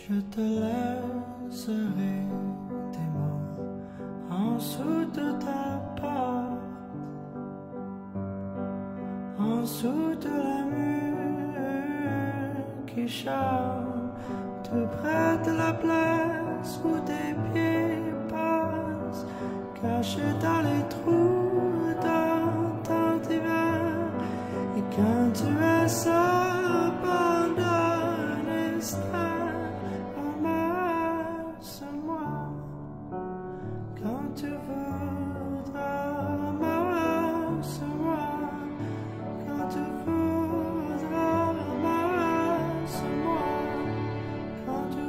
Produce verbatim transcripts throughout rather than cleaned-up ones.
Je te laisserai tes mots en dessous de ta porte, en dessous de la mur qui chante, tout près de la place où tes pieds passent, cachés dans les trous dans ton divan. Et quand tu es seul pendant un instant, ramasse-moi quand tu voudras, ramasse-moi quand tu voudras, ramasse-moi quand tu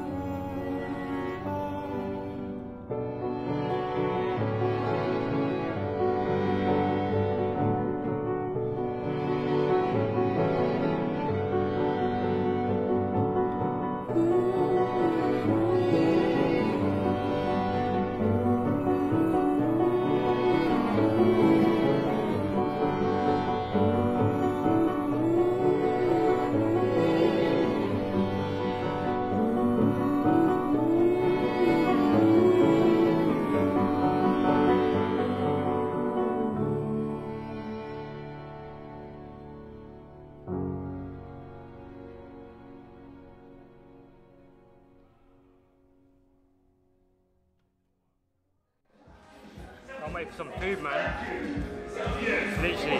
I'll wait for some food, man. Literally.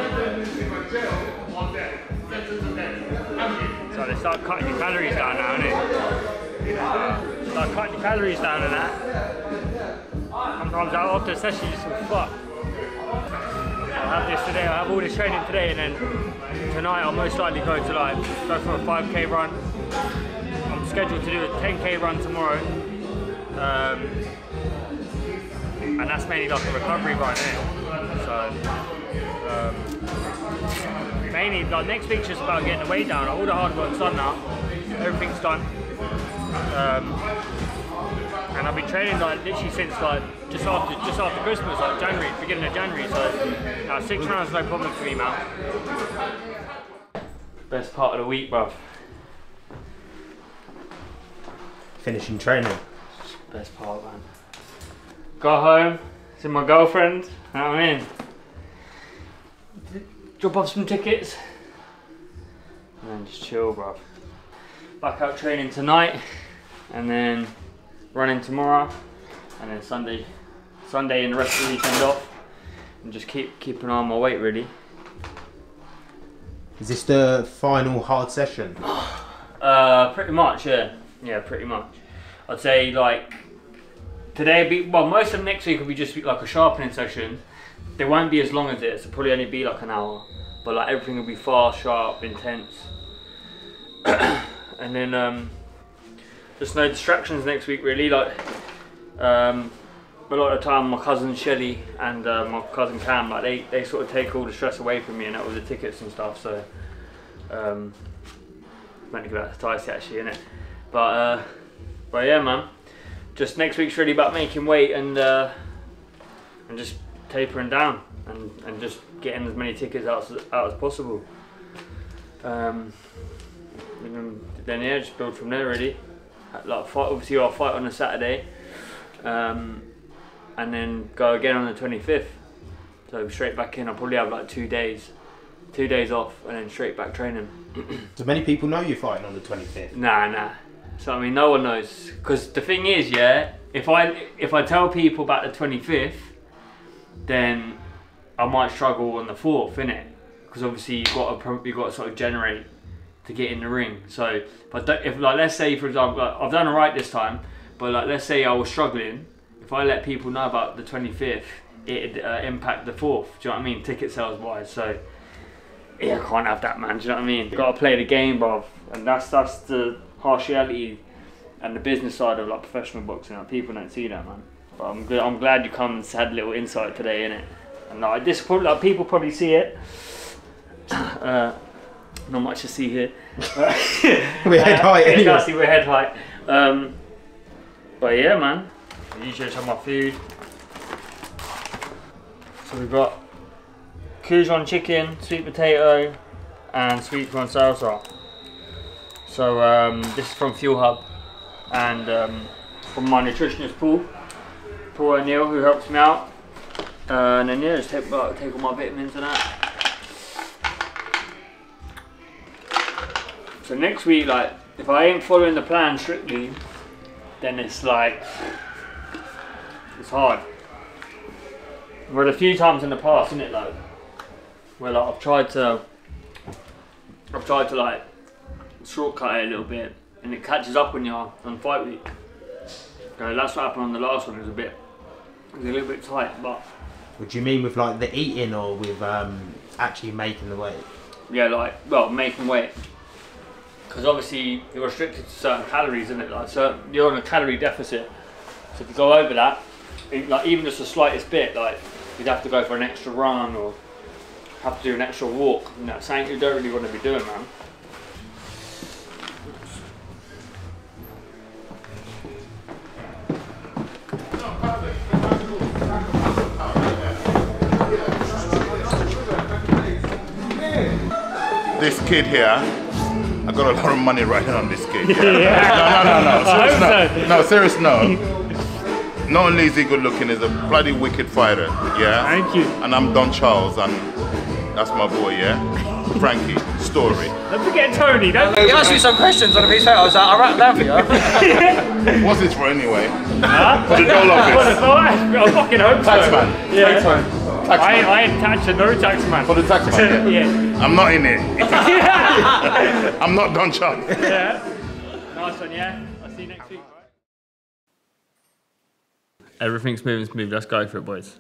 So they start cutting your calories down now, innit? Start cutting your calories down and that. Sometimes after a session you just feel fuck. I'll have this today, I'll have all this training today, and then tonight I'll most likely go to like, go for a five K run. I'm scheduled to do a ten K run tomorrow. Um, and that's mainly like a recovery run, innit? So, um, mainly like next week's just about getting the weight down. All the hard work's done now, everything's done. Um, and I've been training like literally since like just after just after Christmas, like January, beginning of January. So uh, six rounds no problem for me, man. Best part of the week, bruv. Finishing training. Best part, man. Go home, see my girlfriend, you know what I mean? Drop off some tickets, and then just chill, bruv. Back out training tonight, and then running tomorrow, and then Sunday, Sunday and the rest of the weekend off, and just keep keep an eye on my weight, really. Is this the final hard session? Uh, pretty much, yeah, yeah, pretty much. I'd say like. Today, be, well, most of next week will be just like a sharpening session. They won't be as long as this. It'll probably only be like an hour, but like everything will be fast, sharp, intense. And then um, just no distractions next week, really. Like um, a lot of the time, my cousin Shelly and uh, my cousin Cam, like they they sort of take all the stress away from me, and that was the tickets and stuff. So um, meant to go out to Ticey actually, innit? But uh, but yeah, man. Just next week's really about making weight and uh, and just tapering down and, and just getting as many tickets out as, out as possible. Um, and then yeah, just build from there really. Like fight, obviously I'll fight on a Saturday, um, and then go again on the twenty-fifth. So straight back in. I'll probably have like two days, two days off, and then straight back training. Do many people know you're fighting on the twenty-fifth? Nah, nah. So I mean, no one knows, because the thing is, yeah, if I if I tell people about the twenty-fifth, then I might struggle on the fourth, innit? Because obviously you've got to you've got to sort of generate to get in the ring. So if I don't, if like let's say for example, like, I've done alright this time, but like let's say I was struggling, if I let people know about the twenty-fifth, it'd uh, impact the fourth. Do you know what I mean? Ticket sales wise, so yeah, I can't have that, man. Do you know what I mean? Got to play the game, bruv, and that's that's the harsh reality and the business side of like professional boxing. Like, people don't see that, man. But I'm glad I'm glad you come and had a little insight today, innit? And like this probably like people probably see it. Uh, not much to see here. We're head height uh, anyway. We're head height. Um, but yeah, man. I usually just have my food. So we've got Kujon chicken, sweet potato, and sweet corn salsa. So um, this is from Fuel Hub. and um, from my nutritionist Paul, Paul O'Neill, who helps me out. Uh, and then yeah, just take, uh, take all my vitamins and that. So next week, like, if I ain't following the plan strictly, then it's like, it's hard. Well, a few times in the past, isn't it, like, where like I've tried to, I've tried to like shortcut it a little bit, and it catches up when you're on fight week. So that's what happened on the last one. It was a bit, it was a little bit tight, but. What do you mean with like the eating or with um, actually making the weight? Yeah, like, well, making weight. Because obviously you're restricted to certain calories, isn't it? Like, so you're on a calorie deficit. So if you go over that, like even just the slightest bit, like you'd have to go for an extra run or have to do an extra walk. You know, something you don't really want to be doing, man. This kid here, I got a lot of money riding on this kid. Yeah. No, no, no, no. Serious, no. No, serious, no. Not only is he good looking, he's a bloody wicked fighter. Yeah. Thank you. And I'm Don Charles, and that's my boy. Yeah. Frankie Storey. Don't forget Tony. Don't He asked me some questions on a piece of paper. I was like, I'll write them down for you. What's this for anyway? Huh? For the dole office. I fucking hope so. Taxman. Yeah. Taxman. I, I ain't tax and no tax man. For the tax man. Yeah. I'm not in it. I'm not Don Charles. Yeah. Nice one, yeah. I'll see you next week. Everything's moving smooth. Let's go for it, boys.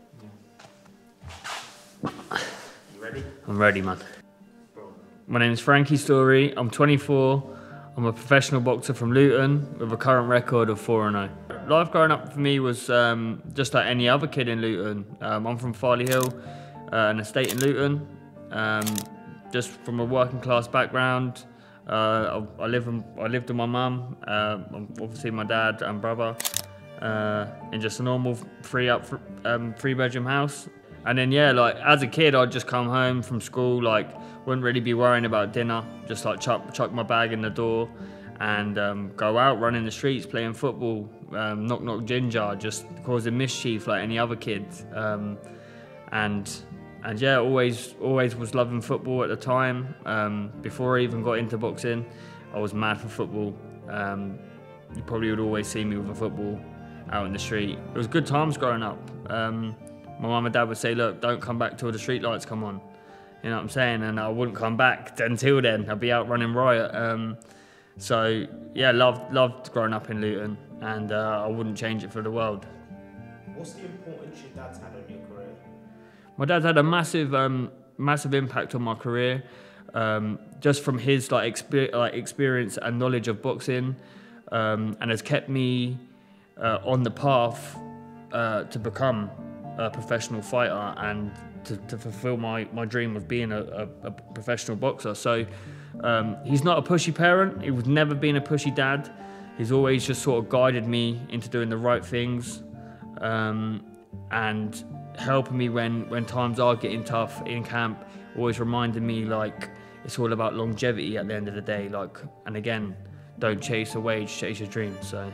You ready? I'm ready, man. My name is Frankie Storey. I'm twenty-four. I'm a professional boxer from Luton with a current record of four and oh. Life growing up for me was um, just like any other kid in Luton. Um, I'm from Farley Hill, uh, an estate in Luton. Um, just from a working class background. Uh, I, I, live in, I lived with my mum, uh, obviously my dad and brother, uh, in just a normal three up, um, three bedroom house. And then yeah, like as a kid, I'd just come home from school, like wouldn't really be worrying about dinner, just like chuck, chuck my bag in the door and um, go out, run in the streets, playing football, um, knock knock ginger, just causing mischief like any other kid. Um, and and yeah, always always was loving football at the time. Um, before I even got into boxing, I was mad for football. Um, you probably would always see me with a football out in the street. It was good times growing up. Um, my mum and dad would say, look, don't come back till the street lights come on. You know what I'm saying? And I wouldn't come back until then. I'd be out running riot. Um, so yeah, loved loved growing up in Luton, and uh, I wouldn't change it for the world. What's the importance your dad's had on your career? My dad's had a massive, um, massive impact on my career, um, just from his like, exper like experience and knowledge of boxing, um, and has kept me uh, on the path uh, to become a professional fighter and to, to fulfill my, my dream of being a, a, a professional boxer. So um, he's not a pushy parent. He was never been a pushy dad. He's always just sort of guided me into doing the right things, um, and helping me when, when times are getting tough in camp, always reminding me like it's all about longevity at the end of the day. Like, and again, don't chase a wage, chase your dreams. So.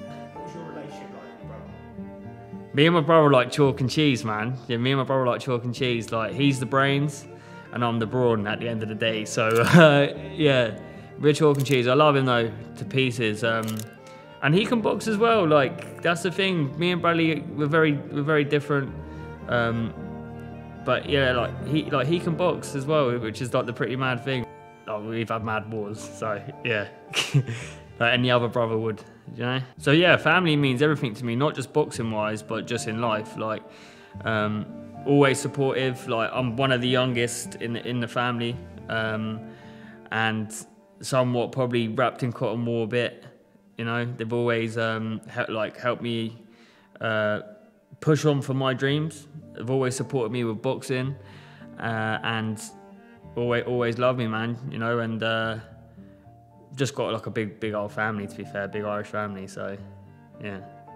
Me and my brother like chalk and cheese, man. Yeah, me and my brother like chalk and cheese. Like, he's the brains and I'm the brawn at the end of the day. So, uh, yeah, we're chalk and cheese. I love him though, to pieces. Um, and he can box as well. Like, that's the thing. Me and Bradley, we're very, we're very different. Um, but yeah, like he, like he can box as well, which is like the pretty mad thing. Like, we've had mad wars, so yeah. Like any other brother would, you know? So yeah, family means everything to me, not just boxing wise, but just in life. Like, um, always supportive. Like, I'm one of the youngest in the, in the family, um, and somewhat probably wrapped in cotton wool a bit. You know, they've always um, helped, like helped me uh, push on for my dreams. They've always supported me with boxing, uh, and always always loved me, man. You know, and. Uh, Just got like a big, big old family, to be fair, big Irish family, so, yeah.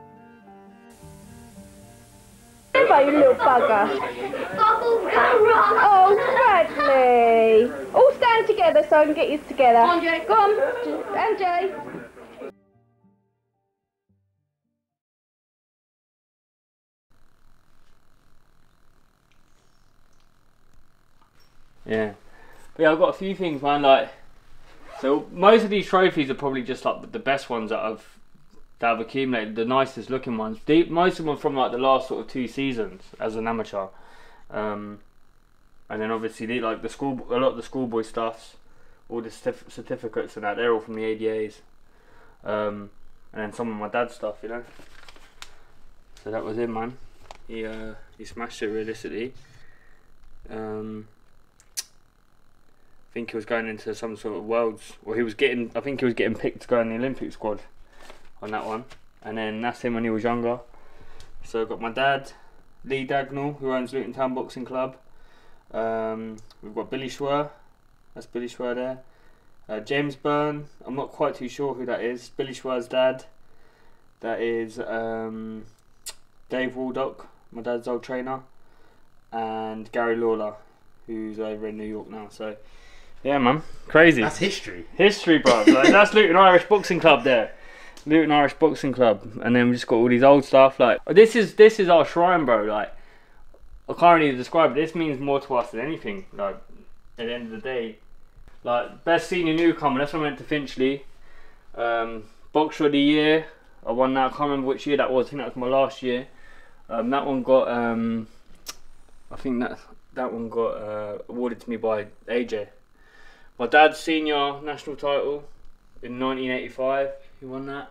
Hey, you little bugger. Oh, Bradley. All stand together so I can get you together. Go on, Jay. Go on, and Jay. Yeah. But yeah, I've got a few things, man. Like, so most of these trophies are probably just like the best ones that I've that I've accumulated, the nicest looking ones. The, most of them are from like the last sort of two seasons as an amateur. Um, and then obviously the, like the school, a lot of the schoolboy stuffs, all the certif certificates and that, they're all from the A D As. Um, and then some of my dad's stuff, you know. So that was him, man. He uh, he smashed it realistically. Um, I think he was going into some sort of worlds, or he was getting. I think he was getting picked to go in the Olympic squad on that one. And then that's him when he was younger. So I've got my dad, Lee Dagnall, who owns Luton Town Boxing Club. Um, we've got Billy Schwer. That's Billy Schwer there. Uh, James Byrne. I'm not quite too sure who that is. Billy Schwer's dad. That is um, Dave Waldock, my dad's old trainer, and Gary Lawler, who's over in New York now. So yeah, man, crazy. That's history. History, bro. Like, that's Luton Irish Boxing Club there. Luton Irish Boxing Club, and then we just got all these old stuff. Like this is this is our shrine, bro. Like I can't really describe it. This means more to us than anything. Like at the end of the day, like best senior newcomer. That's what I went to Finchley. Um, Boxer of the year. I won that. I can't remember which year that was. I think that was my last year. Um, that one got. Um, I think that that one got uh, awarded to me by A J. My dad's senior national title in nineteen eighty-five. He won that.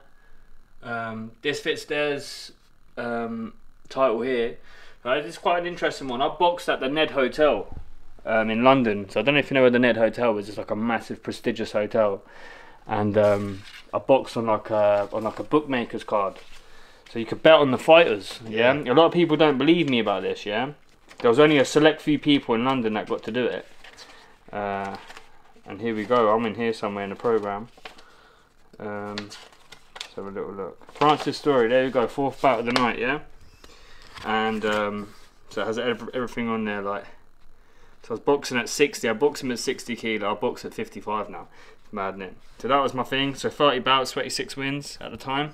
Um, this Fitzdare's um, title here. Right, it's quite an interesting one. I boxed at the Ned Hotel um, in London. So I don't know if you know where the Ned Hotel is. It's like a massive, prestigious hotel, and um, I boxed on like a on like a bookmaker's card. So you could bet on the fighters. Yeah? yeah. A lot of people don't believe me about this. Yeah. There was only a select few people in London that got to do it. Uh, and here we go. I'm in here somewhere in the program. Um, let's have a little look. Frankie Storey, there we go, fourth bout of the night, yeah? And um, so it has every, everything on there, like, so I was boxing at sixty, I boxed him at sixty kilo, I box at fifty-five now. It's mad, innit? So that was my thing, so thirty bouts, twenty-six wins at the time.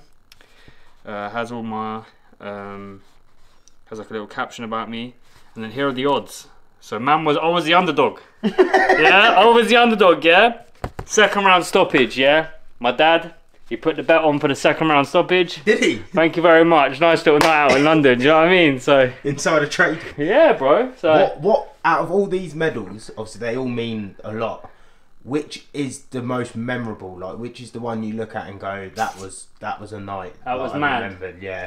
Uh, has all my, um, has like a little caption about me, and then here are the odds. So man was, I was the underdog. Yeah, I was the underdog, yeah? Second round stoppage, yeah? My dad, he put the bet on for the second round stoppage. Did he? Thank you very much. Nice little night out in London, do you know what I mean? So Insider trading. Yeah, bro. So what, what out of all these medals, obviously they all mean a lot. Which is the most memorable? Like, which is the one you look at and go, that was that was a night. That was I mad. Remembered, yeah.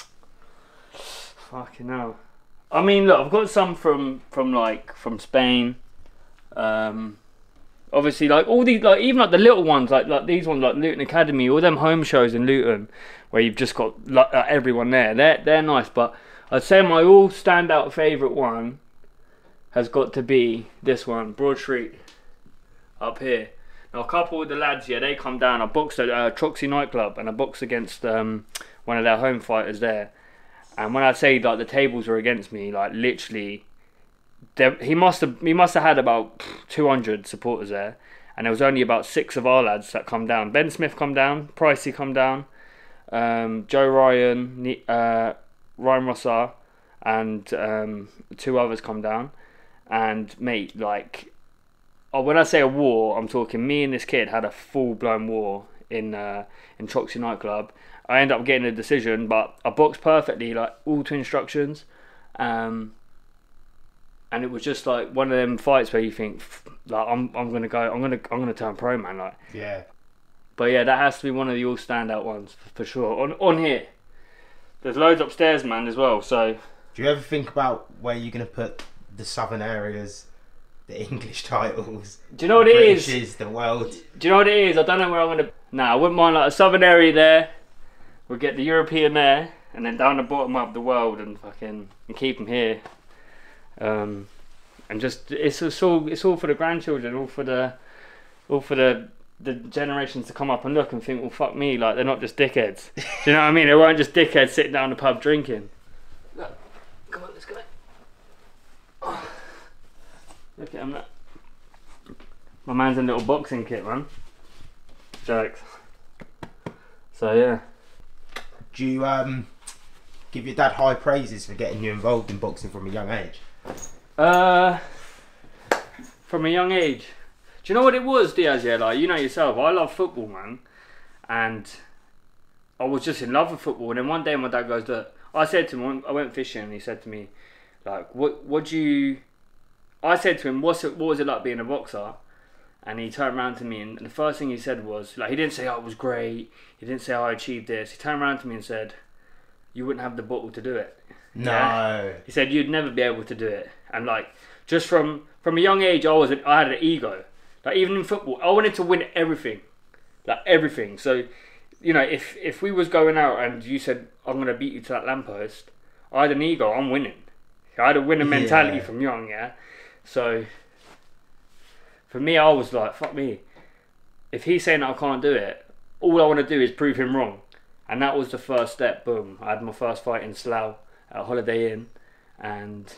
Fucking hell. I mean, look, I've got some from from like from Spain. Um, obviously, like all these, like even like the little ones, like like these ones, like Luton Academy, all them home shows in Luton, where you've just got like uh, everyone there. They're they're nice, but I'd say my all standout favourite one has got to be this one, Broad Street, up here. Now a couple of the lads, yeah, they come down. I boxed at uh, Troxy nightclub, and I boxed against um, one of their home fighters there. And when I say like the tables were against me, like literally, there, he must have he must have had about two hundred supporters there, and there was only about six of our lads that come down. Ben Smith come down, Pricey come down, um, Joe Ryan, uh, Ryan Rossar, and um, two others come down. And mate, like, oh, when I say a war, I'm talking me and this kid had a full blown war in uh, in Troxy nightclub. I ended up getting a decision, but I boxed perfectly, like all to instructions, um, and it was just like one of them fights where you think, like, I'm I'm gonna go, I'm gonna I'm gonna turn pro, man, like. Yeah. But yeah, that has to be one of the all standout ones for sure. On on here, there's loads upstairs, man, as well. So. Do you ever think about where you're gonna put the southern areas, the English titles? Do you know what the it is? Britishes, the world. Do you know what it is? I don't know where I'm gonna. Nah, I wouldn't mind like a southern area there. We'll get the European there, and then down the bottom of the world, and fucking and keep them here. Um, and just it's, it's all it's all for the grandchildren, all for the all for the the generations to come up and look and think, well, fuck me, like they're not just dickheads. Do you know what I mean? They weren't just dickheads sitting down the pub drinking. Look, come on, let's go. Oh. Look at him. Look. My man's in a little boxing kit, man. Jokes. So yeah. Do you um, give your dad high praises for getting you involved in boxing from a young age? Uh, from a young age. Do you know what it was, Diaz? Yeah, like you know yourself. I love football, man, and I was just in love with football. And then one day, my dad goes, "Look," I said to him, I went fishing, and he said to me, "Like, what? What do you?" I said to him, "What's it? What was it like being a boxer?" And he turned around to me, and the first thing he said was, like, he didn't say, "Oh, it was great." He didn't say, "Oh, I achieved this." He turned around to me and said, "You wouldn't have the bottle to do it." No. Yeah? He said, "You'd never be able to do it." And like, just from from a young age, I was an, I had an ego. Like even in football, I wanted to win everything, like everything. So, you know, if if we was going out and you said, "I'm gonna beat you to that lamppost," I had an ego. I'm winning. I had a winning mentality Yeah. from young, yeah. So for me, I was like, "Fuck me." If he's saying that I can't do it, all I want to do is prove him wrong. And that was the first step. Boom! I had my first fight in Slough at Holiday Inn, and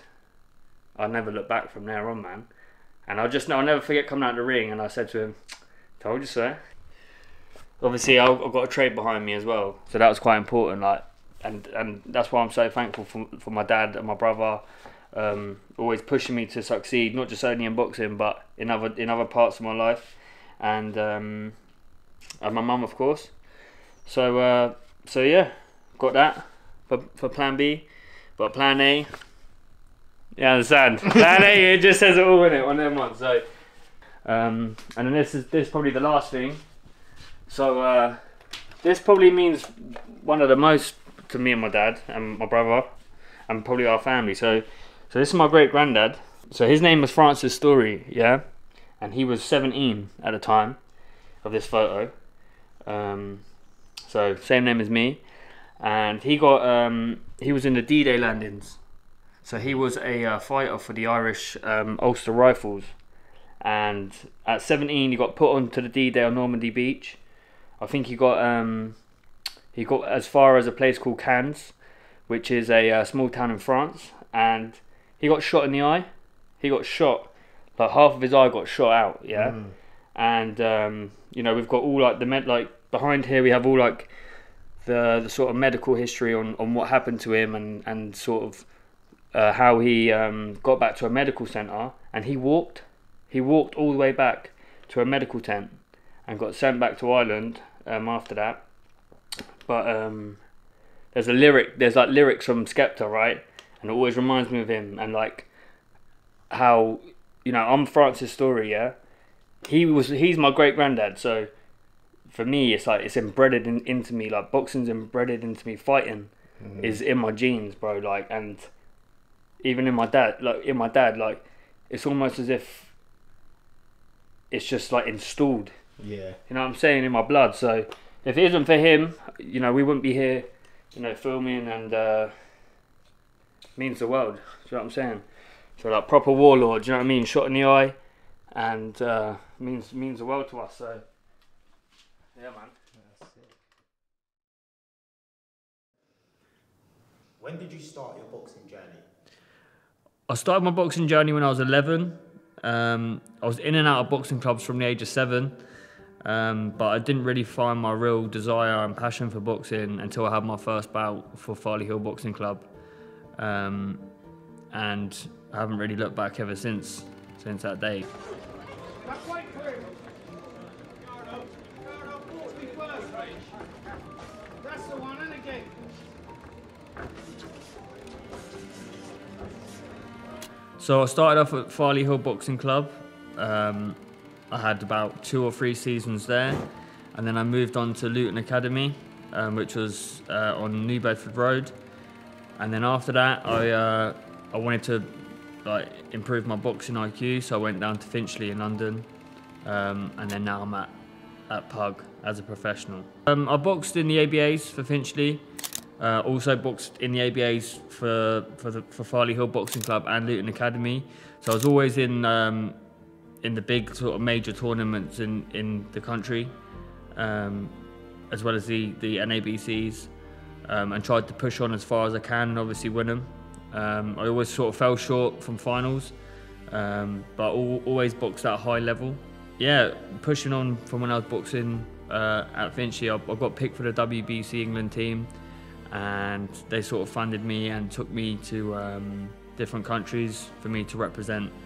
I never looked back from there on, man. And I just know I'll never forget coming out of the ring, and I said to him, "Told you so." Obviously, I've got a trade behind me as well, so that was quite important. Like, and and that's why I'm so thankful for for my dad and my brother, um, always pushing me to succeed, not just only in boxing, but in other in other parts of my life, and um, and my mum, of course. So uh, so yeah, got that for for Plan B, but Plan A. Yeah, understand. Plan A, it just says it all in it, one of them ones. So, um, and then this is this is probably the last thing. So uh, this probably means one of the most to me and my dad and my brother, and probably our family. So, so this is my great granddad. So his name was Frankie Storey, yeah, and he was seventeen at the time of this photo. Um, so same name as me, and he got um, he was in the D-Day landings. So he was a uh, fighter for the Irish um, Ulster Rifles, and at seventeen he got put onto the D-Day on Normandy Beach. I think he got um, he got as far as a place called Cannes, which is a uh, small town in France, and he got shot in the eye. He got shot, like half of his eye got shot out, yeah. Mm. And um, you know, we've got all like the med like behind here we have all like the the sort of medical history on on what happened to him, and and sort of Uh, how he um, got back to a medical centre, and he walked he walked all the way back to a medical tent and got sent back to Ireland um, after that. But um, there's a lyric there's like lyrics from Skepta, right, and it always reminds me of him, and like how, you know, I'm Frankie Storey, yeah, he was he's my great granddad, so for me it's like it's embedded in, into me, like boxing's embedded into me, fighting mm. is in my genes, bro, like, and even in my dad, like in my dad, like it's almost as if it's just like installed. Yeah. You know what I'm saying, in my blood. So if it isn't for him, you know, we wouldn't be here, you know, filming, and uh, means the world. Do you know what I'm saying? So like proper warlord. Do you know what I mean? Shot in the eye, and uh, means means the world to us. So yeah, man. That's it. When did you start your boxing journey? I started my boxing journey when I was eleven. Um, I was in and out of boxing clubs from the age of seven, um, but I didn't really find my real desire and passion for boxing until I had my first bout for Farley Hill Boxing Club, um, and I haven't really looked back ever since since that day. So I started off at Farley Hill Boxing Club. Um, I had about two or three seasons there, and then I moved on to Luton Academy, um, which was uh, on New Bedford Road. And then after that, I uh, I wanted to like improve my boxing I Q, so I went down to Finchley in London, um, and then now I'm at at Pug as a professional. Um, I boxed in the A B As for Finchley. Uh, also boxed in the A B As for for the for Farley Hill Boxing Club and Luton Academy. So I was always in um, in the big sort of major tournaments in in the country, um, as well as the the N A B Cs, um, and tried to push on as far as I can and obviously win them. Um, I always sort of fell short from finals, um, but all, always boxed at a high level. Yeah, pushing on from when I was boxing uh, at Finchley, I, I got picked for the W B C England team, and they sort of funded me and took me to um, different countries for me to represent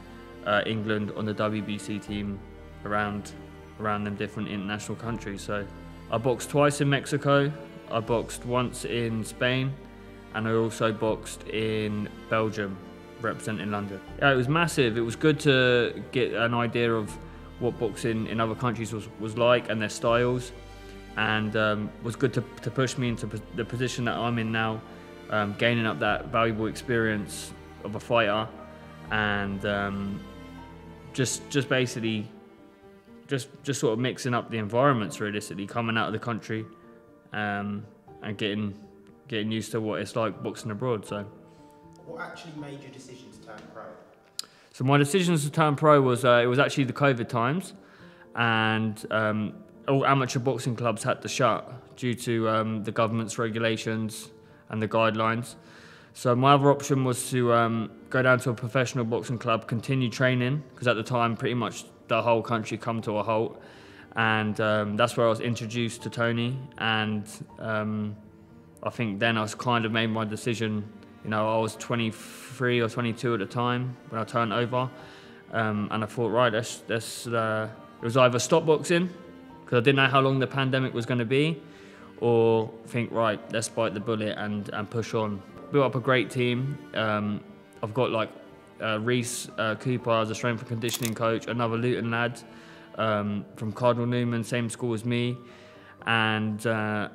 uh, England on the W B C team around around them different international countries. So I boxed twice in Mexico, I boxed once in Spain, and I also boxed in Belgium, representing London. Yeah, it was massive. It was good to get an idea of what boxing in other countries was, was like and their styles, and um, was good to, to push me into the position that I'm in now, um, gaining up that valuable experience of a fighter, and um, just just basically just just sort of mixing up the environments, realistically, coming out of the country um, and getting getting used to what it's like boxing abroad. So what actually made your decision to turn pro? So my decision to turn pro was uh, it was actually the COVID times, and um, all amateur boxing clubs had to shut due to um, the government's regulations and the guidelines. So my other option was to um, go down to a professional boxing club, continue training, because at the time pretty much the whole country come to a halt, and um, that's where I was introduced to Tony, and um, I think then I was kind of made my decision. You know, I was twenty-three or twenty-two at the time when I turned over, um, and I thought, right, let's, let's, uh, it was either stop boxing, because I didn't know how long the pandemic was going to be, or think, right, let's bite the bullet and, and push on. Built up a great team. Um, I've got like uh, Reese uh, Cooper as a strength and conditioning coach, another Luton lad um, from Cardinal Newman, same school as me, and uh,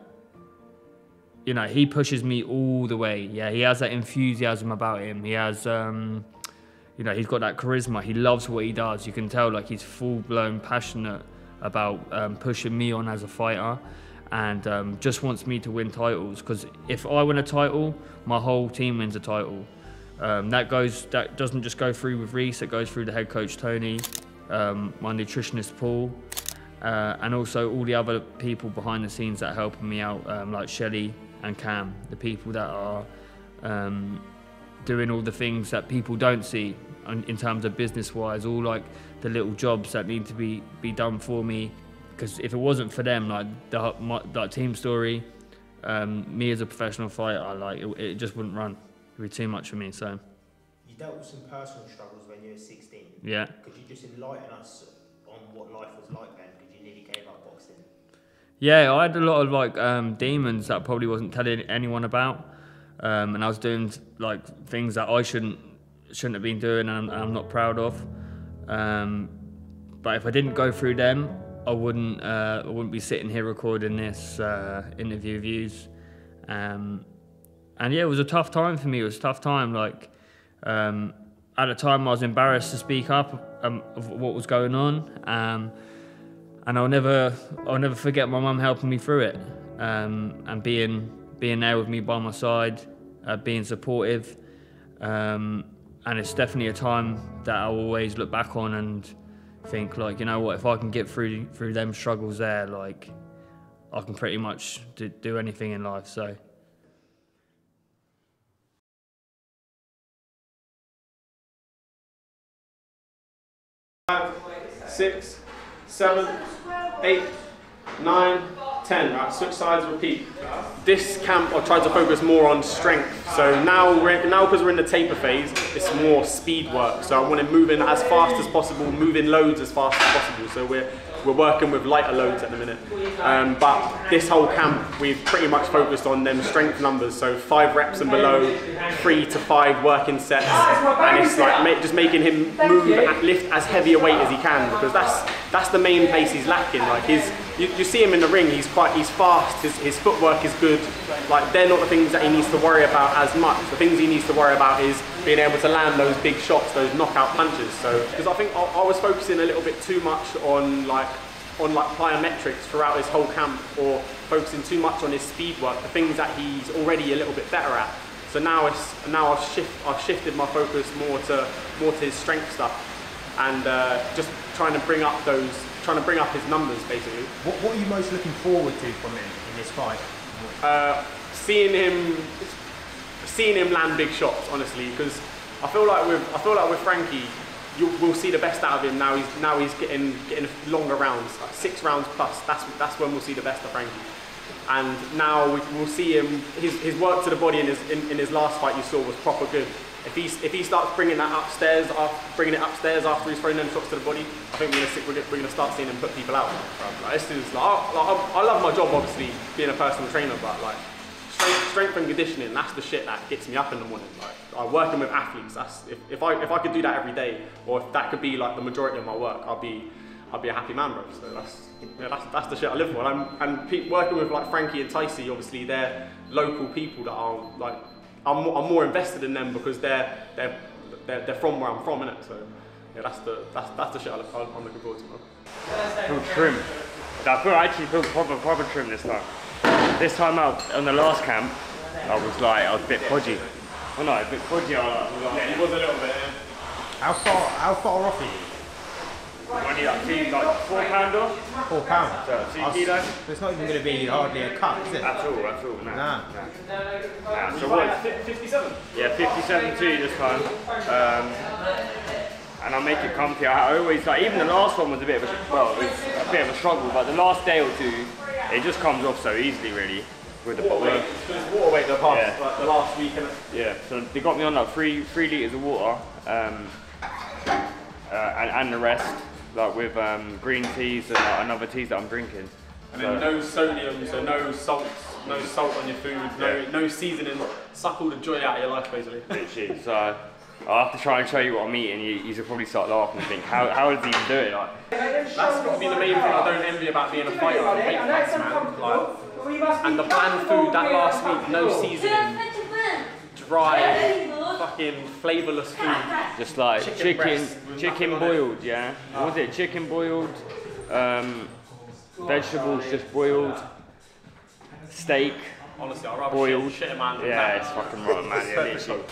you know, he pushes me all the way. Yeah, he has that enthusiasm about him. He has, um, you know, he's got that charisma. He loves what he does. You can tell, like, he's full-blown passionate about um, pushing me on as a fighter, and um, just wants me to win titles. Because if I win a title, my whole team wins a title. Um, that goes, that doesn't just go through with Reese. It goes through the head coach Tony, um, my nutritionist Paul, uh, and also all the other people behind the scenes that are helping me out, um, like Shelley and Cam, the people that are um, doing all the things that people don't see in terms of business-wise, all like the little jobs that need to be be done for me. Because if it wasn't for them, like the my, like Team Story, um, me as a professional fighter, like it, it just wouldn't run. It'd be too much for me. So you dealt with some personal struggles when you were sixteen. Yeah. Could you just enlighten us on what life was like then? Because you nearly gave up boxing. Yeah, I had a lot of like um, demons that I probably wasn't telling anyone about, um, and I was doing like things that I shouldn't shouldn't have been doing, and I'm, I'm not proud of. Um, but if I didn't go through them, I wouldn't uh, I wouldn't be sitting here recording this uh, interview views. Um, and yeah, it was a tough time for me. It was a tough time. Like um, at the time, I was embarrassed to speak up um, of what was going on. Um, And I'll never, I'll never forget my mum helping me through it, um, and being, being there with me by my side, uh, being supportive, um, and it's definitely a time that I'll always look back on and think, like, you know what, if I can get through through them struggles there, like, I can pretty much do, do anything in life. So. Five, six, seven, eight, nine, ten. Right, switch sides, repeat. This camp I tried to focus more on strength. So now, we're, now because we're in the taper phase, it's more speed work. So I want to move in as fast as possible, move in loads as fast as possible. So we're we're working with lighter loads at the minute. Um, but this whole camp, we've pretty much focused on them strength numbers. So five reps and below, three to five working sets, and it's like make, just making him move and lift as heavy a weight as he can, because that's that's the main place he's lacking. Like his, you, you see him in the ring, he's quite, he's fast, his, his footwork is good. Like they're not the things that he needs to worry about as much. The things he needs to worry about is being able to land those big shots, those knockout punches. So, because I think I, I was focusing a little bit too much on like on like plyometrics throughout his whole camp, or focusing too much on his speed work, the things that he's already a little bit better at. So now it's now I've shift I've shifted my focus more to more to his strength stuff, and uh, just trying to bring up those trying to bring up his numbers basically. What, what are you most looking forward to from him in this fight? Uh, seeing him seeing him land big shots, honestly, because I feel like with I feel like with Frankie, you, we'll see the best out of him now. He's now he's getting getting longer rounds, like six rounds plus. That's that's when we'll see the best of Frankie. And now we, we'll see him. His his work to the body in his in, in his last fight you saw was proper good. If he if he starts bringing that upstairs, after, bringing it upstairs after he's thrown them shots to the body, I think we're gonna we're gonna start seeing him put people out. Like, this is like, I, like, I love my job, obviously, being a personal trainer, but like strength, strength and conditioning, that's the shit that gets me up in the morning. Like, I'm working with athletes. That's if, if I if I could do that every day, or if that could be like the majority of my work, I'll be I'll be a happy man, bro. So that's yeah, that's that's the shit I live for. And, I'm, and pe working with like Frankie and Ticey, obviously they're local people that are like. I'm more, I'm more invested in them because they're they're they're, they're from where I'm from, innit? So yeah, that's the that's that's the shit I look, I'm looking forward to. I feel trim. I feel I actually feel proper proper trim this time. This time out on the last camp, I was like I was a bit podgy. Oh no, a bit podgy. I was like, Yeah, he was a little bit. Yeah. How far? How far off are you? only like two, like four pound off. Four pounds. So two I'll- kilos. So it's not even going to be hardly a cut, is it? That's all. That's all. Nah. Nah. Nah. So what? fifty-seven. Yeah, fifty-seven two this time. Um, and I make it comfy. I always like, even the last one was a bit of a, well, it was a bit of a struggle, but the last day or two, it just comes off so easily, really. With the Water weight. It's water weight the past, Yeah. like the last week, innit? Yeah, so they got me on like three three liters of water, um, uh, and, and the rest, like with um, green teas and like, another teas that I'm drinking. And then no sodium, so no salts, no salt on your food, no Yeah. no seasoning. Suck all the joy out of your life, basically. Literally. So I'll have to try and show you what I'm eating. You, you should probably start laughing and think, how how does he even do it? Like, That's got to be the main thing I don't envy about being a fighter. Like, weight cuts, man. Like, and the bland food that last week, no seasoning, dry, fucking flavourless food. just like Chicken chicken, breast chicken, with nothing on it. boiled, yeah. What was it? Chicken boiled, um, vegetables just boiled, steak. Honestly, I'd rather Boiled. shit, shit a man than Yeah, that. it's fucking right, man. Yeah, literally.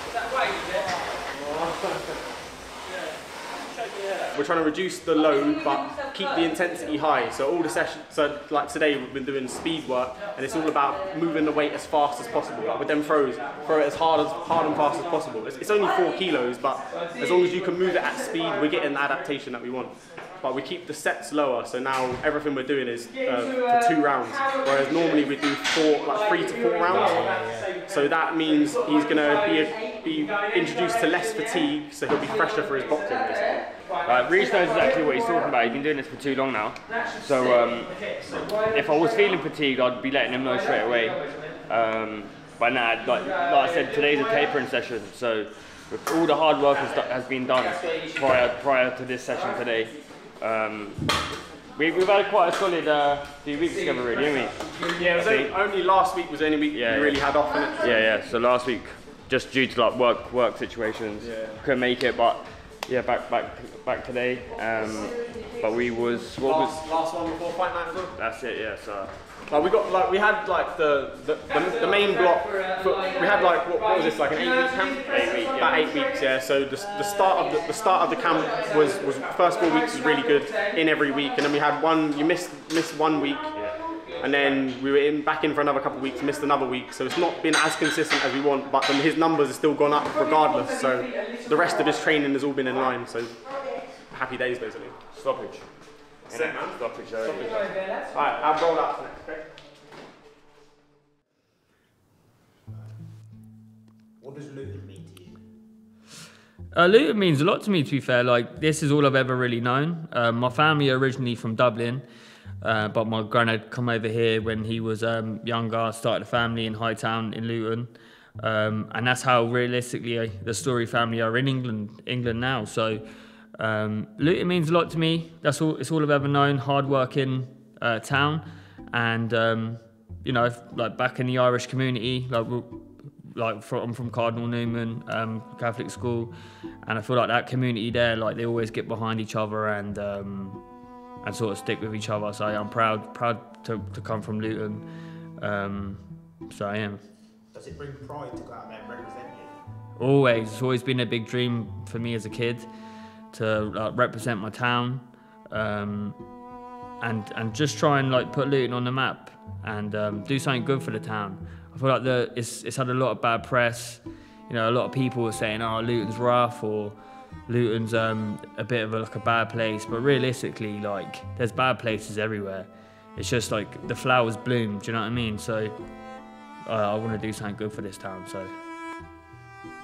We're trying to reduce the load but keep the intensity high. So all the sessions, so like today we've been doing speed work and it's all about moving the weight as fast as possible. Like with them throws, throw it as hard as hard and fast as possible. It's, it's only four kilos, but as long as you can move it at speed, we're getting the adaptation that we want. But we keep the sets lower, so now everything we're doing is uh, for two rounds, whereas normally we do four, like three to four rounds. So that means he's going to be, be introduced to less fatigue, so he'll be fresher for his boxing. Basically. Right, Reece knows exactly what he's talking about. He's been doing this for too long now. So um, if I was feeling fatigued, I'd be letting him know straight away. Um, but nah, like, like I said, today's a tapering session, so with all the hard work has, has been done prior prior to this session today. Um, we, we've had quite a solid uh, few weeks together, really, haven't we? Yeah, it was only, only last week was the only week Yeah, we really yeah. had off in it. Yeah, yeah. So last week, just due to like work work situations, Yeah. couldn't make it. But yeah, back back back today. Um, but we was what was Last, last one before fight night as well. that's it. Yeah. So Like we got like we had like the the, the, the main block. For, we had like what, what was this like an eight week camp? Eight week, yeah. About eight weeks, yeah. So the, the start of the, the start of the camp was was first four weeks was really good in every week, and then we had one. You missed missed one week. And then we were in back in for another couple of weeks, missed another week, so it's not been as consistent as we want, but then his numbers have still gone up regardless, so the rest of his training has all been in line, so happy days basically. stoppage. Sit, man. Stoppage. Yeah. Alright, I'll roll out next, okay? What does Luton mean to you? Uh, Luton means a lot to me, to be fair. Like, this is all I've ever really known. Um, my family are originally from Dublin, uh, but my granddad come over here when he was um, younger, started a family in Hightown in Luton. Um, and that's how realistically uh, the Storey family are in England, England now. So um, Luton means a lot to me. That's all. It's all I've ever known. Hard-working uh, town, and um, you know, if, like back in the Irish community, like. We're, Like from, I'm from Cardinal Newman um, Catholic school, and I feel like that community there, like they always get behind each other and um, and sort of stick with each other. So I'm proud proud to, to come from Luton. Um, so I am. Does it bring pride to go out there and represent you? Always, it's always been a big dream for me as a kid to like, represent my town, um, and and just try and like put Luton on the map and um, do something good for the town. I feel like the, it's, it's had a lot of bad press. You know, a lot of people are saying, oh, Luton's rough or Luton's um, a bit of a, like a bad place. But realistically, like, there's bad places everywhere. It's just like the flowers bloom, do you know what I mean? So uh, I want to do something good for this town. So You had a great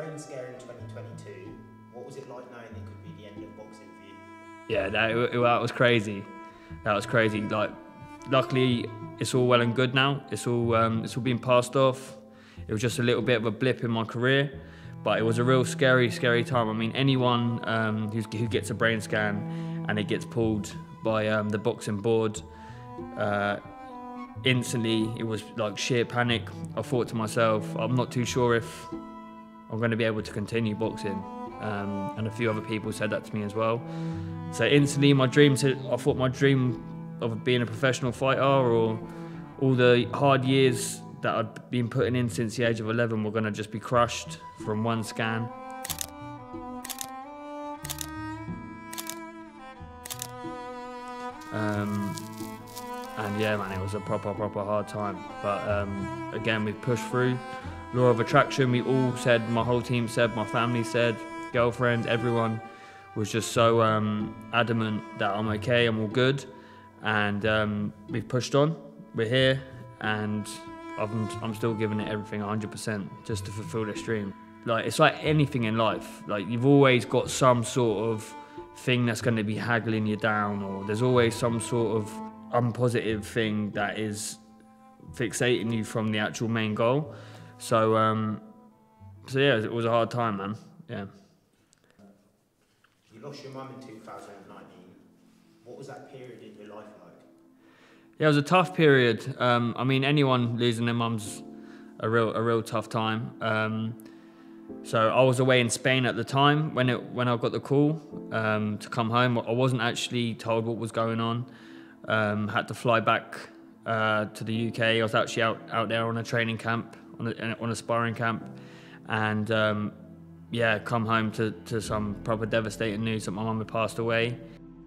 brain scare in twenty twenty-two. What was it like knowing it could be the end of boxing for you? Yeah, that, it, that was crazy. That was crazy. Like, luckily, it's all well and good now. It's all um, it's all been passed off. It was just a little bit of a blip in my career, but it was a real scary, scary time. I mean, anyone um, who's, who gets a brain scan and it gets pulled by um, the boxing board, uh, instantly it was like sheer panic. I thought to myself, I'm not too sure if I'm going to be able to continue boxing. Um, and a few other people said that to me as well. So instantly my dream, to, I thought my dream of being a professional fighter, or all the hard years that I'd been putting in since the age of eleven, were going to just be crushed from one scan. Um, and yeah, man, it was a proper, proper hard time. But um, again, we pushed through. Law of attraction, we all said, my whole team said, my family said, girlfriend, everyone was just so um, adamant that I'm okay, I'm all good. And um, we've pushed on, we're here, and I'm, I'm still giving it everything one hundred percent just to fulfill this dream. Like, it's like anything in life. Like, you've always got some sort of thing that's going to be haggling you down, or there's always some sort of unpositive thing that is fixating you from the actual main goal. So, um, so yeah, it was a hard time, man. Yeah. You lost your mum in two thousand nineteen. What was that period in your life like? Yeah, it was a tough period. Um, I mean, anyone losing their mum's a real, a real tough time. Um, so I was away in Spain at the time when it, when I got the call um, to come home. I wasn't actually told what was going on. Um, had to fly back uh, to the U K. I was actually out, out there on a training camp, on a, on a sparring camp, and um, yeah, come home to, to some proper devastating news that my mum had passed away.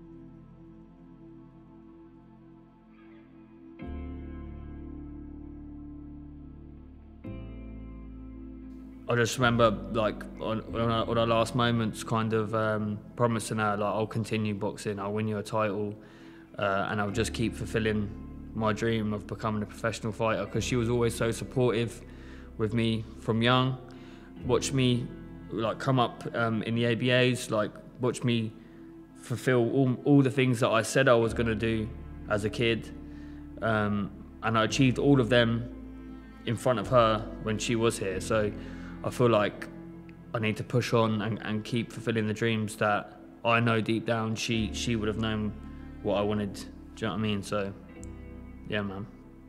I just remember, like, on, on, our, on our last moments, kind of um, promising her, like, I'll continue boxing, I'll win you a title, uh, and I'll just keep fulfilling my dream of becoming a professional fighter, because she was always so supportive with me from young. Watch me, like, come up um, in the A B As, like, watch me fulfill all, all the things that I said I was going to do as a kid, um, and I achieved all of them in front of her when she was here. So I feel like I need to push on and, and keep fulfilling the dreams that I know deep down she she would have known what I wanted. Do you know what I mean? So, yeah, man.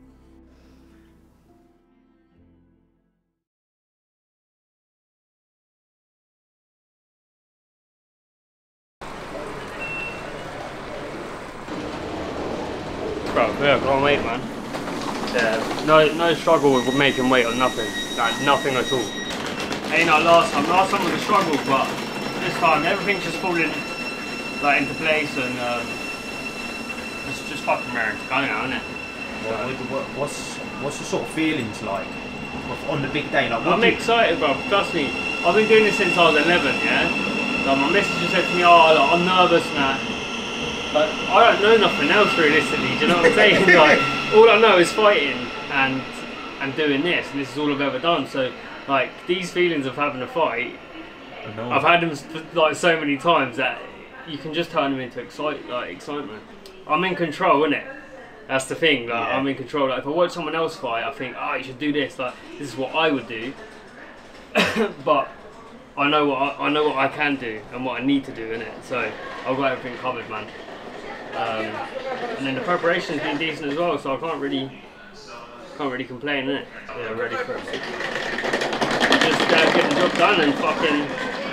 Bro, yeah, can't wait, man. Yeah, no, no struggle with making weight or nothing. Like, nothing at all. Ain't like last time. Last time was a struggle, but this time everything's just falling like into place, and um, just just fucking raring to go now, isn't it? What, what, what's what's the sort of feelings like on the big day? Like, I'm excited, bro. Trust me. I've been doing this since I was eleven. Yeah. Like, my missus just said to me, "Oh, like, I'm nervous now." But I don't know nothing else realistically. Do you know what I'm saying? Like, all I know is fighting and and doing this, and this is all I've ever done. So, like, these feelings of having a fight, I've had them like so many times that you can just turn them into excite, like excitement. I'm in control, innit? That's the thing. Like, yeah. I'm in control. Like, if I watch someone else fight, I think, oh, you should do this. Like, this is what I would do. But I know what I, I know what I can do and what I need to do, innit? So I've got everything covered, man. Um, and then the preparation's been decent as well, so I can't really can't really complain, innit? Yeah, ready for it. Just uh, get the job done and fucking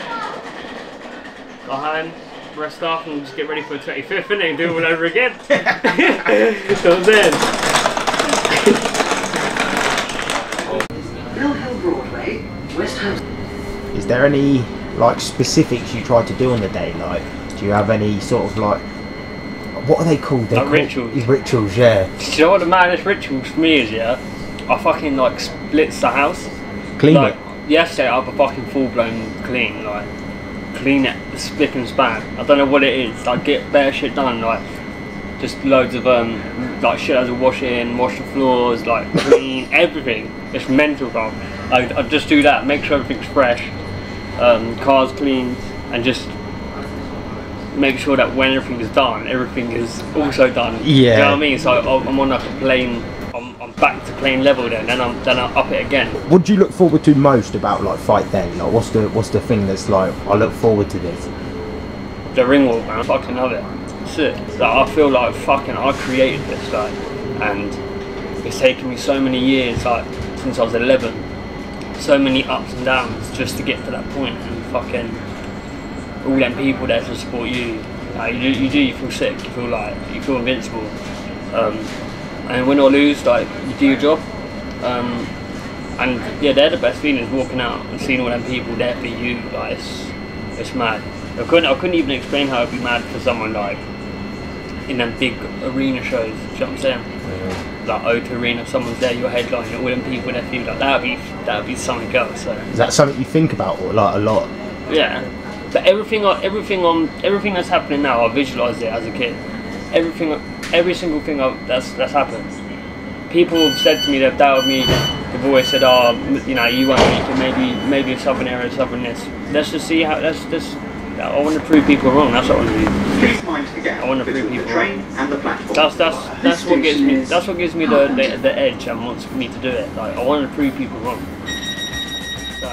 go home, rest up, and just get ready for the twenty-fifth, innit? And do it all over again. So I'm saying. Is there any like specifics you try to do on the day? Like, do you have any sort of like, what are they called? They're like called rituals. Rituals, yeah. Do you know what the maddest rituals for me is, yeah? I fucking like splits the house. Clean like, it? Yeah, set up a fucking full blown clean, like clean it, spick and span. I don't know what it is, like get better shit done, like just loads of um, like shit as a wash in, wash the floors, like clean everything. It's mental, bro. I, I just do that, make sure everything's fresh, um, cars cleaned, and just make sure that when everything is done, everything is also done. Yeah. Do you know what I mean? So I'm on like a plane, I'm, I'm back to plane level then, then I'm then I'm up it again. What do you look forward to most about like fight day? Like, what's the what's the thing that's like, I look forward to this? The ring walk, man, I fucking love it. It's it. Like, I feel like fucking I created this, like, and it's taken me so many years, like since I was eleven, so many ups and downs just to get to that point, and fucking all them people there to support you. Like, you, do, you do, you feel sick, you feel like, you feel invincible. Um, and win or lose, like, you do your job. Um, and yeah, they're the best feelings, walking out and seeing all them people there for you. Like, it's, it's mad. I couldn't, I couldn't even explain how it'd be mad for someone like in them big arena shows. Do you know what I'm saying? Yeah. Like O two Arena, someone's there, you're headlining, all them people there for you. Like, that'd be, that'd be something else. So. Is that something you think about or like a lot? Yeah. But everything, everything on, everything that's happening now, I visualised it as a kid. Everything, every single thing I've, that's that's happened. People have said to me, they've doubted me. They've always said, "Oh, you know, you won't make it. Maybe, maybe a southern area, southern this." Let's just see how. Let's just. I want to prove people wrong. That's what I want to do. I want to prove people wrong. That's that's that's what gives me. That's what gives me the the, the edge and wants me to do it. Like, I want to prove people wrong. So.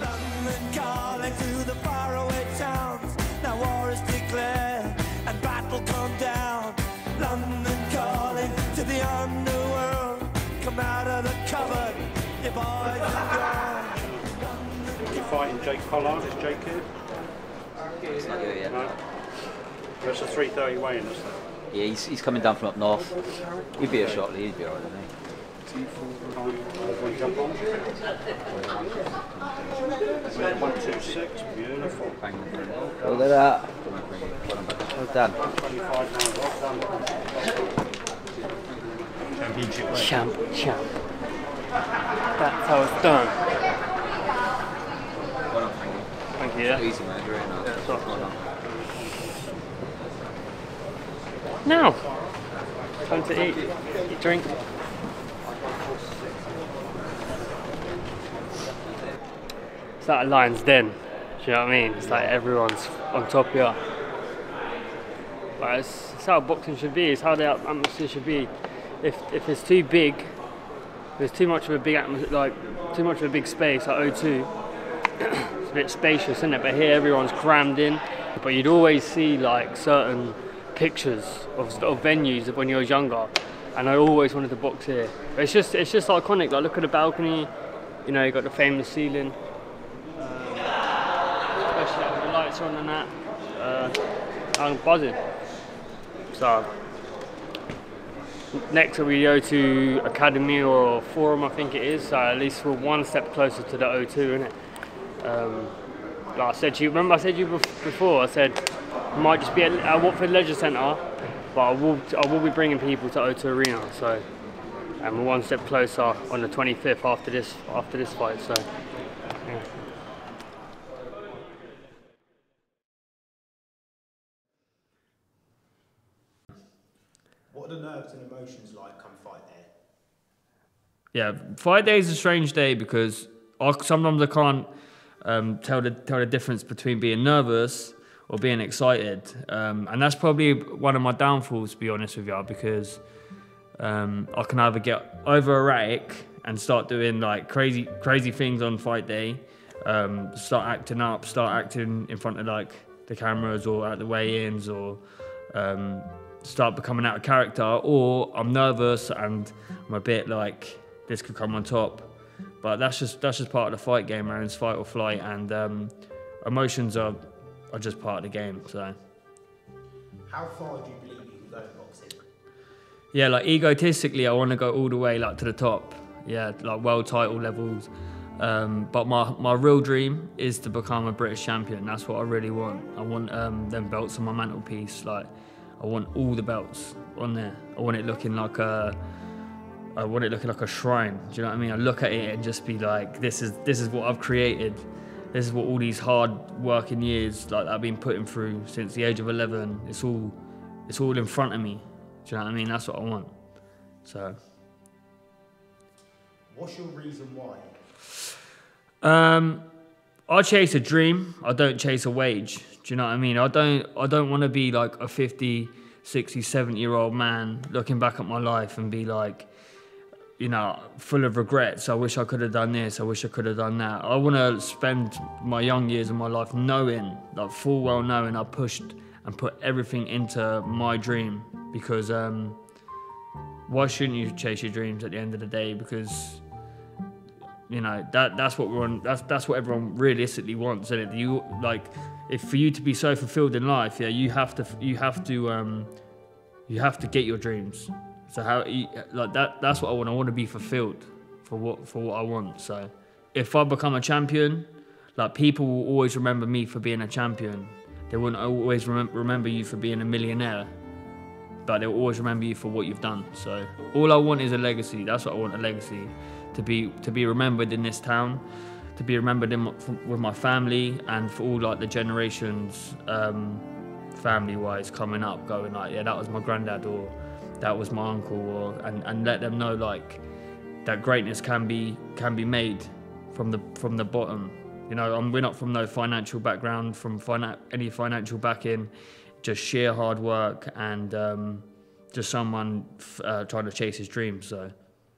You're fighting Jake Pollard, is Jake here? It's not here yet. No. That's a three thirty weigh-in, isn't it? Yeah, he's, he's coming down from up north. He'd be a shortly, he'd be alright, wouldn't he? one two six, beautiful. Look at that. Well done. Championship weight. Champ, champ. That's how it's done. Well done, Frankie. Thank you. Yeah. Easy, man. You're right now. Yeah, it's all Well done. Now, time to eat, eat, drink. It's like a lion's den. Do you know what I mean? It's like everyone's on top of you. But it's, it's how boxing should be. It's how the atmosphere should be. If if it's too big, if there's too much of a big atmosphere, like too much of a big space, like O two. It's a bit spacious, isn't it? But here everyone's crammed in. But you'd always see like certain pictures of, of venues of when you was younger, and I always wanted to box here. But it's just it's just iconic. Like, look at the balcony. You know, you got the famous ceiling. Um, especially with the lights on and that. Uh, I'm buzzing. So next we go to Academy or Forum, I think it is. So at least we're one step closer to the O two, innit? Um, like I said to you, remember I said to you before, I said it might just be at, at Watford Leisure Centre, but I will, I will be bringing people to O two Arena, so, and we're one step closer on the twenty-fifth after this, after this fight, so, yeah. What are the nerves and emotions like come fight day? Yeah, fight day is a strange day because I, sometimes I can't um, tell the tell the difference between being nervous or being excited, um, and that's probably one of my downfalls, to be honest with you, because um, I can either get over erratic and start doing like crazy crazy things on fight day, um, start acting up, start acting in front of like the cameras or at the weigh-ins, or um, start becoming out of character, or I'm nervous and I'm a bit like this could come on top. But that's just that's just part of the fight game, man. It's fight or flight, and um, emotions are are just part of the game. So, how far do you believe you can go in boxing? Yeah, like egotistically, I want to go all the way like to the top. Yeah, like world title levels. Um, but my my real dream is to become a British champion. That's what I really want. I want um, them belts on my mantelpiece. Like, I want all the belts on there. I want it looking like a. I want it looking like a shrine. Do you know what I mean? I look at it and just be like, this is this is what I've created. This is what all these hard working years like I've been putting through since the age of eleven. It's all it's all in front of me. Do you know what I mean? That's what I want. So. What's your reason why? Um, I chase a dream. I don't chase a wage. Do you know what I mean? I don't. I don't want to be like a fifty, sixty, seventy year old man looking back at my life and be like, you know, full of regrets. I wish I could have done this. I wish I could have done that. I want to spend my young years of my life knowing, like full well knowing, I pushed and put everything into my dream. Because um, why shouldn't you chase your dreams at the end of the day? Because you know, that that's what we're on, that's that's what everyone realistically wants, isn't it? You like, if for you to be so fulfilled in life, yeah, you have to you have to um you have to get your dreams. So how you, like that that's what I want. I want to be fulfilled for what for what I want. So if I become a champion, like people will always remember me for being a champion. They wouldn't always remem remember you for being a millionaire, but they'll always remember you for what you've done. So all I want is a legacy. That's what I want, a legacy. To be to be remembered in this town, to be remembered in my, with my family, and for all like the generations, um, family-wise, coming up, going like, yeah, that was my granddad, or that was my uncle, or and, and let them know like that greatness can be can be made from the from the bottom. You know, I'm, we're not from no financial background, from finan any financial backing, just sheer hard work and um, just someone f uh, trying to chase his dreams. So.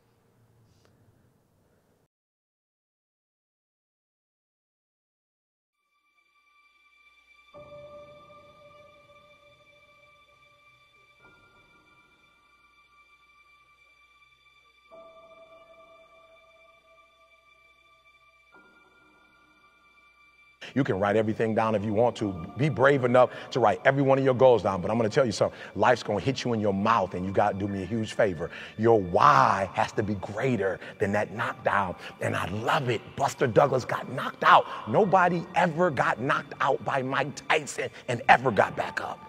You can write everything down if you want to. Be brave enough to write every one of your goals down. But I'm going to tell you something. Life's going to hit you in your mouth, and you got to do me a huge favor. Your why has to be greater than that knockdown. And I love it. Buster Douglas got knocked out. Nobody ever got knocked out by Mike Tyson and ever got back up.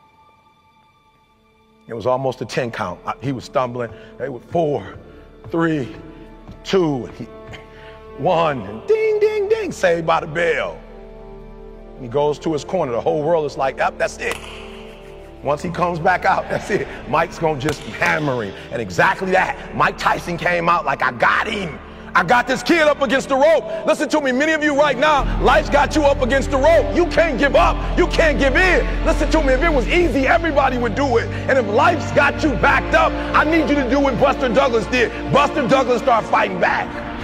It was almost a ten count. He was stumbling. They were four, three, two, he, one, and ding, ding, ding, saved by the bell. He goes to his corner. The whole world is like, yep, that's it. Once he comes back out, that's it. Mike's going to just hammer him. And exactly that. Mike Tyson came out like, I got him. I got this kid up against the rope. Listen to me, many of you right now, life's got you up against the rope. You can't give up. You can't give in. Listen to me, if it was easy, everybody would do it. And if life's got you backed up, I need you to do what Buster Douglas did. Buster Douglas started fighting back.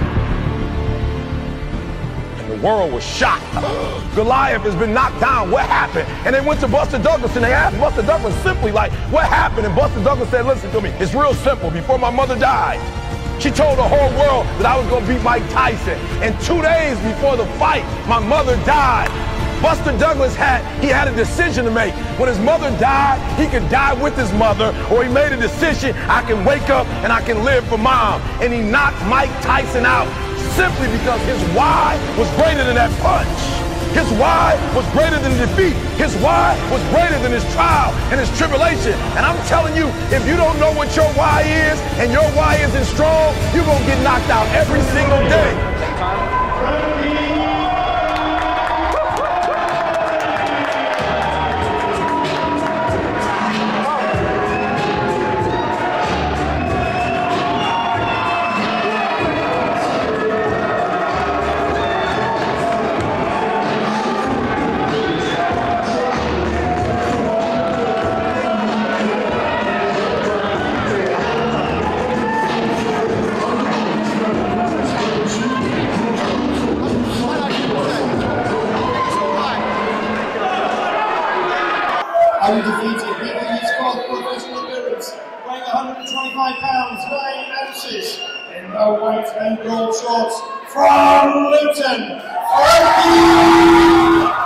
The world was shocked. Goliath has been knocked down. What happened? And they went to Buster Douglas and they asked Buster Douglas simply like, what happened? And Buster Douglas said, listen to me, it's real simple. Before my mother died, she told the whole world that I was going to beat Mike Tyson. And two days before the fight, my mother died. Buster Douglas had, he had a decision to make. When his mother died, he could die with his mother, or he made a decision, I can wake up and I can live for mom. And he knocked Mike Tyson out simply because his why was greater than that punch. His why was greater than defeat. His why was greater than his trial and his tribulation. And I'm telling you, if you don't know what your why is and your why isn't strong, you're going to get knocked out every single day. Undefeated, making his fourth professional appearance, weighing one hundred twenty-five pounds, nine ounces, in the white and gold shorts, from Luton, Frankie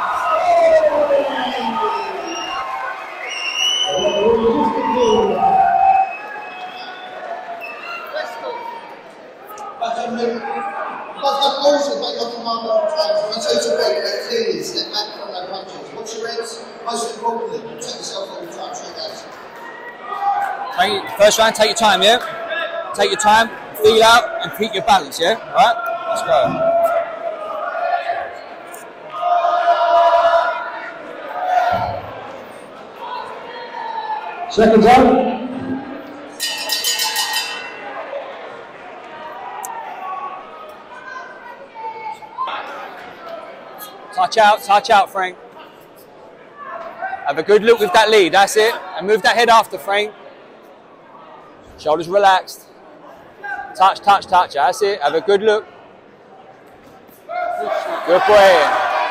First round, take your time, yeah? Take your time, feel out, and keep your balance, yeah? Alright? Let's go. Second round. Touch out, touch out, Frank. Have a good look with that lead, that's it. And move that head after, Frank. Shoulders relaxed. Touch, touch, touch, that's it. Have a good look. Good boy.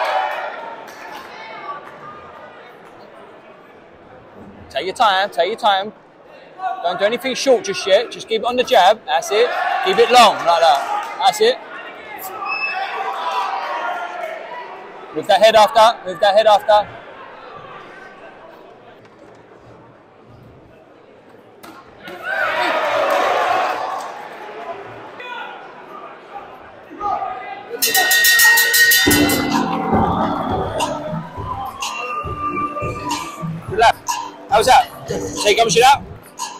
Take your time, take your time. Don't do anything short just yet. Just keep it on the jab, that's it. Keep it long, like that. That's it. Move that head after, move that head after. Good left. How's that? Take your shit out.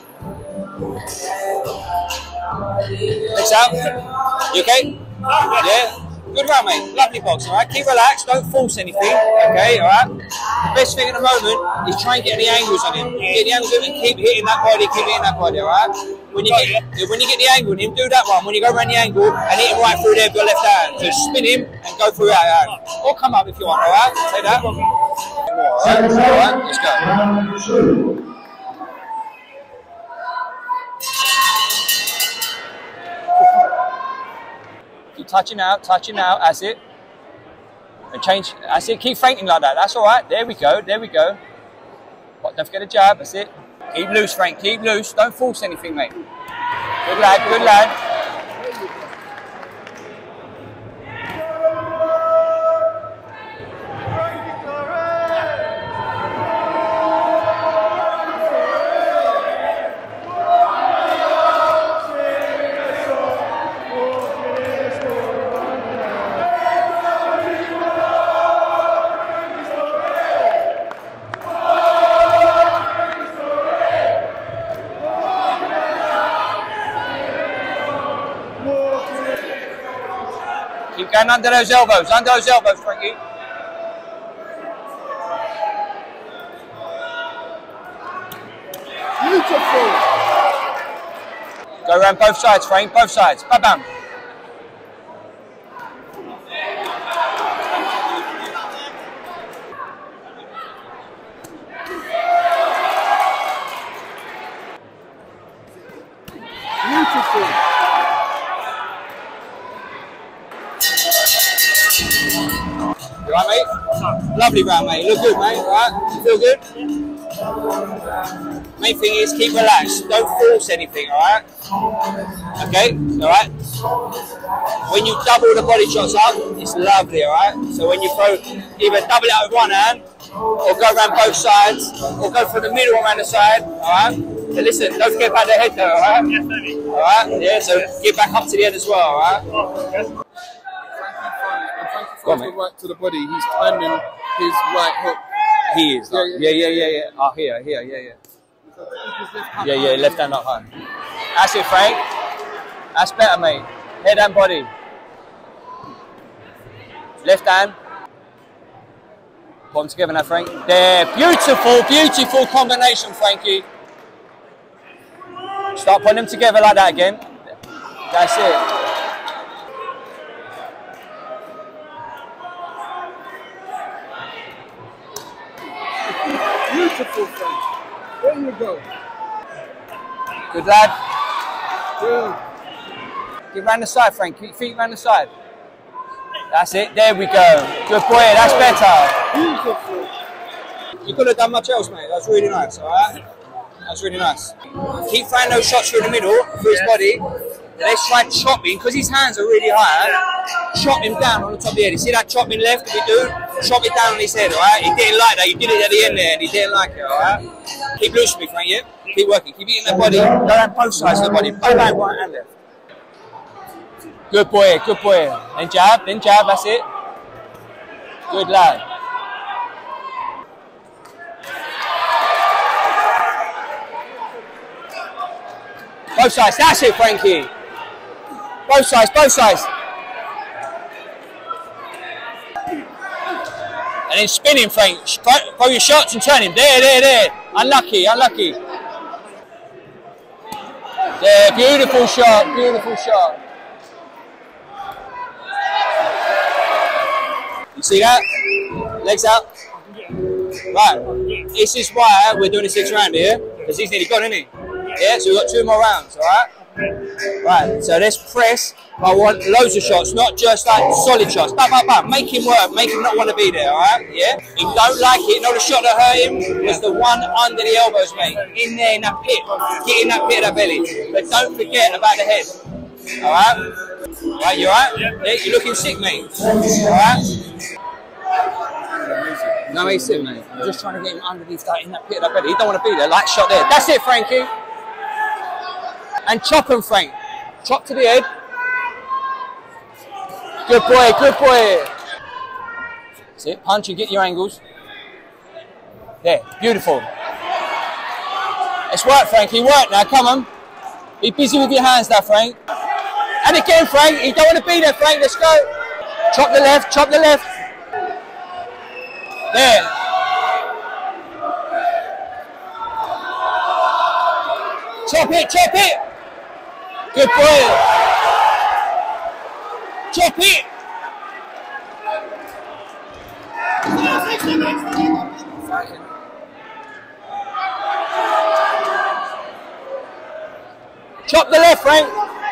Next out. You okay? Yeah. Good round, mate. Lovely box, alright? Keep relaxed, don't force anything, okay, alright? The best thing at the moment is try and get any angles on him. Get the angles on him and keep hitting that body, keep hitting that body, alright? When you get when you get the angle on him, do that one. When you go around the angle and hit him right through there with your left hand. Just spin him and go through that hand. Or come up if you want, alright? Take that. Alright, alright, let's go. Keep touching out, touching out, that's it. And change, that's it, keep fainting like that, that's all right. There we go, there we go. But don't forget a jab, that's it. Keep loose, Frank, keep loose. Don't force anything, mate. Good lad, good lad. Keep going under those elbows, under those elbows, Frankie. Beautiful. Go around both sides, Frank, both sides. Bam, bam. Beautiful. You alright, mate? Lovely round, mate. Look good, mate. Alright? You feel good? Main thing is keep relaxed. Don't force anything, alright? Okay? Alright? When you double the body shots up, it's lovely, alright? So when you throw, either double it out with one hand, or go around both sides, or go from the middle around the side, alright? So listen, don't forget about the head though, alright? Yes, baby. Alright? Yeah, so get back up to the head as well, alright? Oh, When Frankie throws the right to the body, he's timing his right hook. He is. Yeah, yeah, yeah, yeah. yeah. Oh, here, here, yeah, yeah. Yeah, yeah, left hand up high. That's it, Frank. That's better, mate. Head and body. Left hand. Put them together now, Frank. There. Beautiful, beautiful combination, Frankie. Start putting them together like that again. That's it. Beautiful, Frank. There you go. Good lad. Good. Get round the side, Frank. Keep your feet round the side. That's it. There we go. Good boy. That's better. Beautiful. You could have done much else, mate. That's really nice. All right. That's really nice. Keep throwing those shots through the middle, through his body. Let's try chopping, because his hands are really high. Chop him down on the top of the head. You see that chopping left that we do? Chop it down on his head, alright? He didn't like that. You did it at the end there, and he didn't like it, alright? Keep loose with me, Frank, yeah? Keep working. Keep eating that body. Go down both sides of the body. Bang, bang, right and left. Good boy, good boy. Then jab, then jab, that's it. Good lad. Both sides, that's it, Frankie. Both sides, both sides. And then spinning, Frank. Throw your shots and turn him. There, there, there. Unlucky, unlucky. There, beautiful shot, beautiful shot. See that? Legs out. Right. This is why we're doing a six round here, because he's nearly gone, isn't he? Yeah, so we've got two more rounds, alright? Right, so let's press. I want loads of shots, not just like solid shots. Bam, bam, bam. Make him work, make him not want to be there, alright? Yeah? He don't like it, not the shot that hurt him was the one under the elbows, mate. In there, in that pit. Get in that pit of that belly. But don't forget about the head. Alright? Right, you alright? Yeah, you're looking sick, mate. Alright? No, he's sick, mate. I'm just trying to get him underneath that, in that pit of that belly. He don't want to be there. Light shot there. That's it, Frankie. And chop him, Frank. Chop to the head. Good boy, good boy. That's it. Punch and get your angles. There, beautiful. Let's work, Frankie. Work now, come on. Be busy with your hands now, Frank. And again, Frank. You don't want to be there, Frank. Let's go. Chop the left, chop the left. There. Chop it, chop it. Good boy. Chop it. Chop the left, Frank.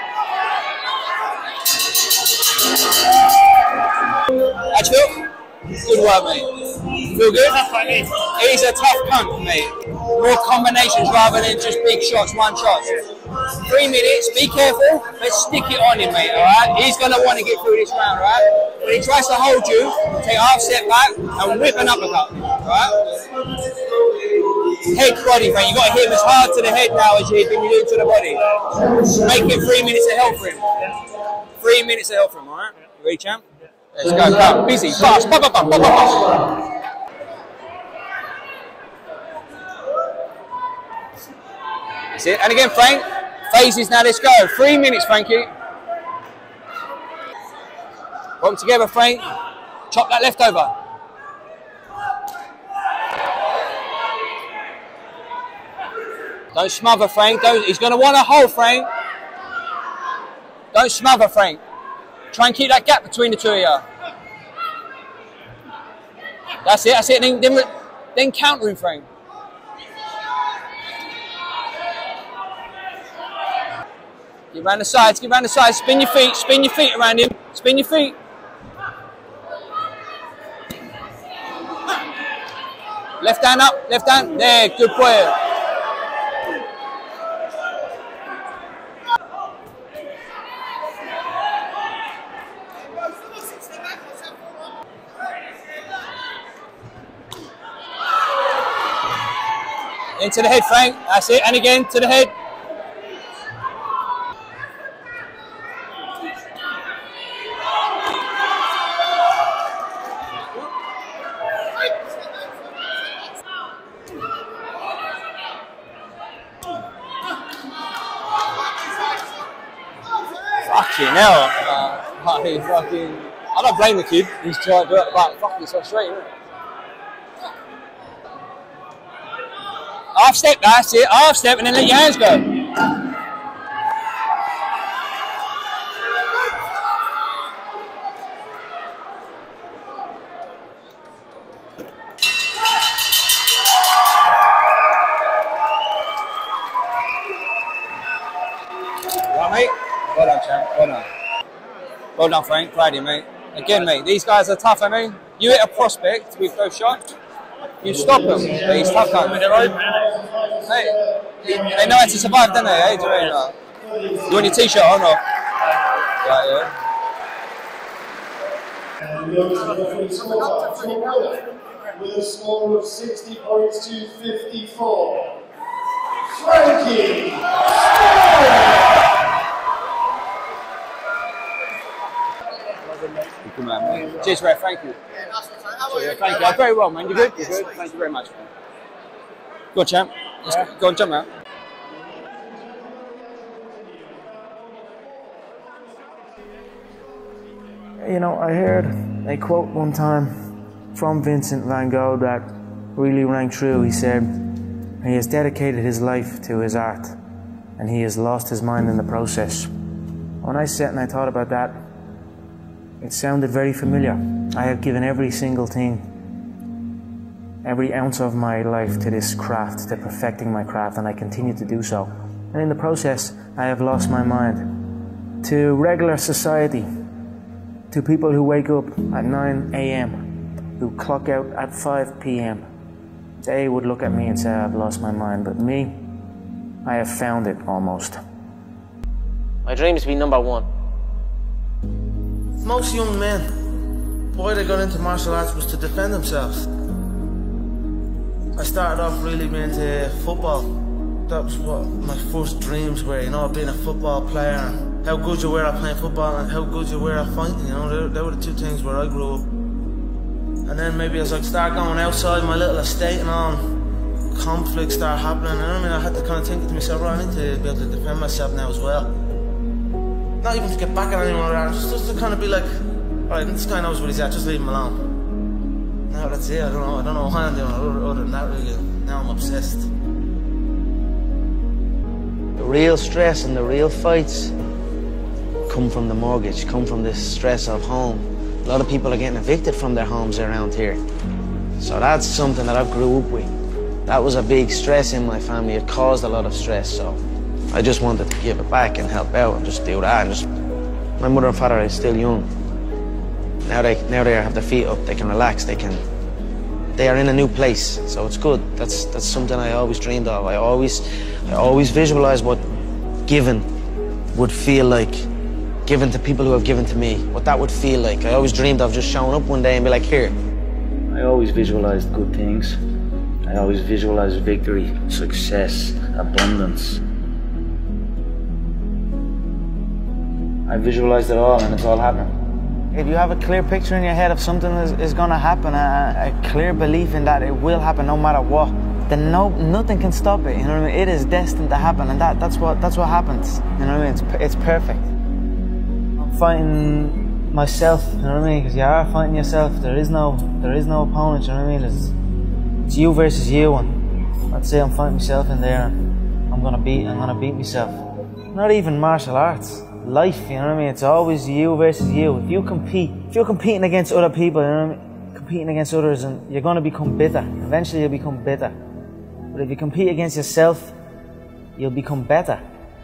How'd you feel? Good work, mate. Feel good? He's a tough cunt, mate. More combinations rather than just big shots, one shot. Three minutes, be careful, but stick it on him, mate, alright? He's going to want to get through this round, alright? When he tries to hold you, take a half step back and whip an uppercut, alright? Head body, mate. You got to hit him as hard to the head now as you hit him you do to the body. Make it three minutes of hell for him. Three minutes of hell for him, alright? Ready, champ? Let's go, go. Busy, fast. Bum, bum, bum, bum, bum, bum. That's it. And again, Frank. Phases now. Let's go. Three minutes, Frankie. Put them together, Frank. Chop that left over. Don't smother, Frank. Don't. He's going to want a hole, Frank. Don't smother, Frank. Try and keep that gap between the two of you. That's it, that's it. Then, then, then counter him, Frank. Get round the sides, get round the sides. Spin your feet, spin your feet around him. Spin your feet. Left hand up, left hand. There, good boy. Into the head, Frank. That's it. And again, to the head. Fucking hell. Uh, he fucking... I don't blame the kid. He's trying to do it, but fuck, he's so straight, isn't it? Half step, that's it, half step, and then let your hands go. Right, mate? Well done, champ, well done. Well done, Frank, proud of you, mate. Again, mate, these guys are tough, I mean. You hit a prospect with those shots, you stop him, but he's tough, man. Hey, they know how to survive, don't they? Hey, do you, know? You want your t-shirt on or? Yeah, yeah. And the referee scorecard for winner with a score of sixty points to fifty-four. Frankie Storey! Good man, mate. Cheers, Ray. Thank you. Cheers, thank you. Very well, man. You good? You're good. Thank you very much, man. Go on, champ. Let's yeah. Go on, jump out. You know, I heard a quote one time from Vincent van Gogh that really rang true. He said, he has dedicated his life to his art and he has lost his mind in the process. When I sat and I thought about that, It sounded very familiar. I have given every single thing, every ounce of my life to this craft, to perfecting my craft, and I continue to do so. And in the process, I have lost my mind to regular society, to people who wake up at nine A M, who clock out at five P M They would look at me and say, I've lost my mind, but me, I have found it almost. My dream is to be number one. Most young men, why they got into martial arts was to defend themselves. I started off really being into football. That was what my first dreams were, you know, being a football player, and how good you were at playing football and how good you were at fighting, you know, they were the two things where I grew up. And then maybe as I start going outside my little estate and all, conflicts start happening, and I mean, I had to kind of think to myself, right, I need to be able to defend myself now as well. Not even to get back at anyone, just, just to kind of be like, alright, this guy knows what he's at, just leave him alone. Now that's it, I don't know, I don't know what I'm doing other, other than that really. Now I'm obsessed. The real stress and the real fights come from the mortgage, come from this stress of home. A lot of people are getting evicted from their homes around here. So that's something that I grew up with. That was a big stress in my family. It caused a lot of stress, so I just wanted to give it back and help out and just do that. And just, my mother and father are still young. Now they, now they have their feet up, they can relax, they can, they are in a new place, so it's good. That's, that's something I always dreamed of. I always, I always visualized what giving would feel like, given to people who have given to me, what that would feel like. I always dreamed of just showing up one day and be like, here. I always visualized good things. I always visualized victory, success, abundance. I visualized it all and it's all happening. If you have a clear picture in your head of something is, is going to happen, a, a clear belief in that it will happen no matter what, then no, nothing can stop it. You know what I mean? It is destined to happen, and that, that's what that's what happens. You know what I mean? It's it's perfect. I'm fighting myself. You know what I mean? Because you are fighting yourself. There is no there is no opponent. You know what I mean? It's, it's you versus you, and I'd say I'm fighting myself in there. And I'm gonna beat. I'm gonna beat myself. Not even martial arts. Life, you know what I mean? It's always you versus you. If you compete, if you're competing against other people, you know what I mean? Competing against others, and you're going to become bitter. Eventually you'll become bitter. But if you compete against yourself, you'll become better.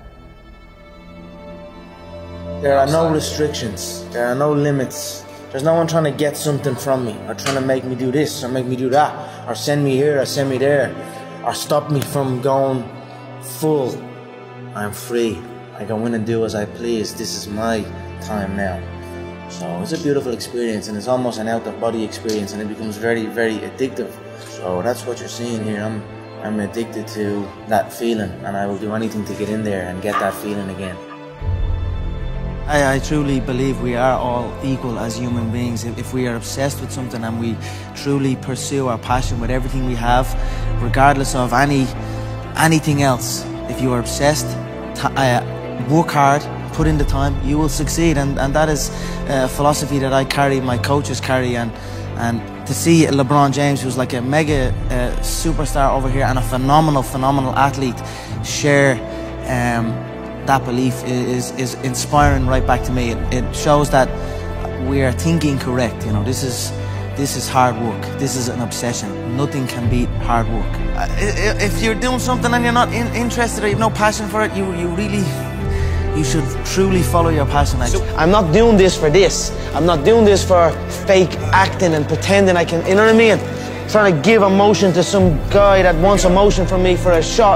There are no restrictions. There are no limits. There's no one trying to get something from me, or trying to make me do this, or make me do that, or send me here, or send me there, or stop me from going full. I'm free. I go in and do as I please. This is my time now. So it's a beautiful experience, and it's almost an out-of-body experience, and it becomes very, very addictive. So that's what you're seeing here. I'm, I'm addicted to that feeling, and I will do anything to get in there and get that feeling again. I, I truly believe we are all equal as human beings. If, if we are obsessed with something and we truly pursue our passion with everything we have, regardless of any anything else, if you are obsessed, uh, work hard, put in the time, you will succeed. And, and that is a philosophy that I carry, my coaches carry, and and to see LeBron James, who's like a mega uh, superstar over here and a phenomenal, phenomenal athlete, share um, that belief is, is inspiring right back to me. It, it shows that we are thinking correct. You know, this is this is hard work. This is an obsession. Nothing can beat hard work. If you're doing something and you're not in, interested or you have no passion for it, you you really you should truly follow your passion. I'm not doing this for this. I'm not doing this for fake acting and pretending I can, you know what I mean? Trying to give emotion to some guy that wants emotion from me for a shot.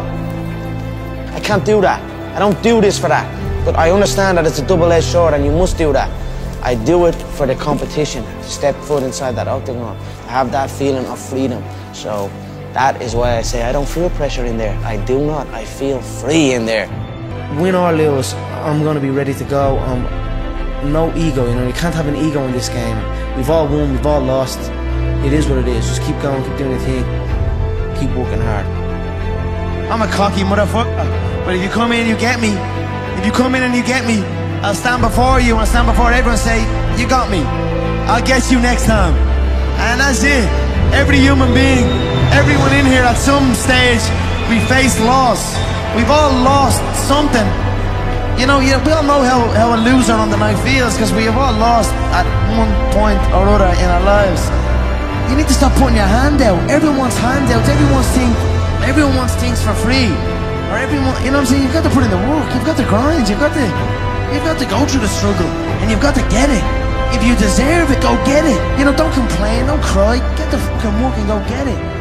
I can't do that. I don't do this for that. But I understand that it's a double-edged sword and you must do that. I do it for the competition, to step foot inside that octagon. I have that feeling of freedom. So that is why I say I don't feel pressure in there. I do not. I feel free in there. Win or lose, I'm going to be ready to go. Um, no ego, you know, you can't have an ego in this game. We've all won, we've all lost. It is what it is. Just keep going, keep doing your thing. Keep working hard. I'm a cocky motherfucker, but if you come in and you get me, if you come in and you get me, I'll stand before you and I'll stand before everyone and say, you got me. I'll get you next time. And that's it. Every human being, everyone in here at some stage, we face loss. We've all lost something. You know, you, we all know how, how a loser on the night feels because we have all lost at one point or other in our lives. You need to stop putting your hand out. Everyone wants handouts, everyone's thing, everyone wants things for free. Or everyone, you know what I'm saying? You've got to put in the work, you've got to grind, you've got to, you've got to go through the struggle, and you've got to get it. If you deserve it, go get it. You know, don't complain, don't cry, get the fucking work and go get it.